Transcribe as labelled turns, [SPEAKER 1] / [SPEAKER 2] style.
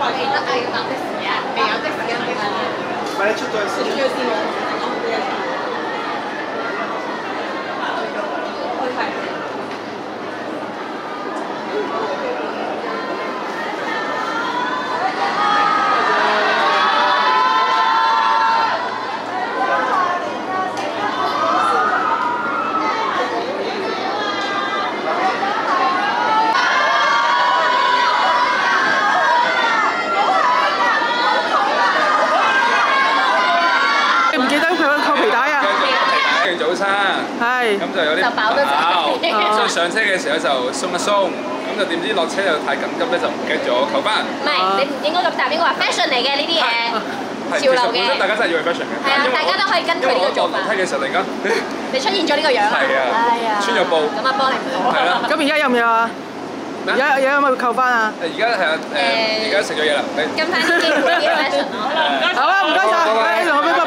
[SPEAKER 1] 記得係要搭的士啊，未有的士嘅地方。
[SPEAKER 2] 咪你出咗去先。
[SPEAKER 3] 早餐，係咁就有啲飽，所以上車嘅時候就鬆一鬆，咁就點知落車又太緊急咧，就唔記得咗扣翻。
[SPEAKER 1] 唔係，你唔應該咁答，應該話 fashion 嚟嘅呢啲嘢，潮流嘅。本身
[SPEAKER 3] 大家真係以為 fashion 嘅。
[SPEAKER 1] 係啊，大家都可以跟佢呢個做法。
[SPEAKER 3] 因為我落樓梯嘅時候突然間，
[SPEAKER 1] 你出現咗呢個樣。係
[SPEAKER 3] 啊，穿咗布。
[SPEAKER 1] 咁啊，幫你唔到。
[SPEAKER 3] 係啦。
[SPEAKER 2] 咁而家有唔有啊？而家有冇扣翻啊？
[SPEAKER 3] 而家係啊，而家食咗嘢啦。
[SPEAKER 1] 跟翻啲基本嘅 fashion 咯。
[SPEAKER 2] 好啊，唔該晒，你同我拜拜。